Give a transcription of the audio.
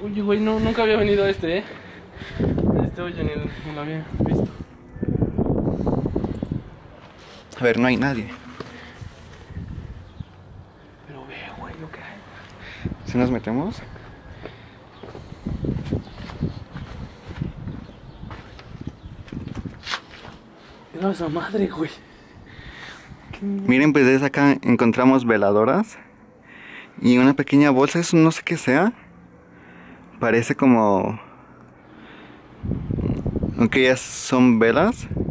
Oye, güey, no, nunca había venido a este, este hoyo ni lo había visto. A ver, no hay nadie. Pero ve, güey, lo que hay. ¿Si nos metemos? Mira esa madre, güey. Miren, pues desde acá encontramos veladoras y una pequeña bolsa, eso no sé qué sea. Parece como... aunque ya son velas.